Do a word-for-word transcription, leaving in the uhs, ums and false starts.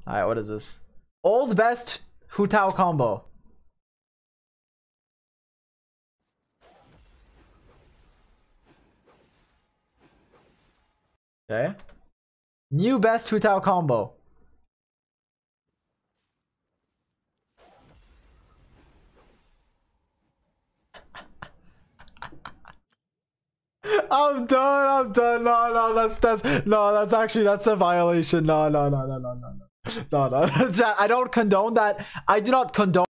Alright, what is this? Old best Hu Tao combo. Okay. New best Hu Tao combo. I'm done. I'm done. No, no, that's that's no, that's actually that's a violation. No, no, no, no, no, no, no, no, no. I don't condone that. I do not condone.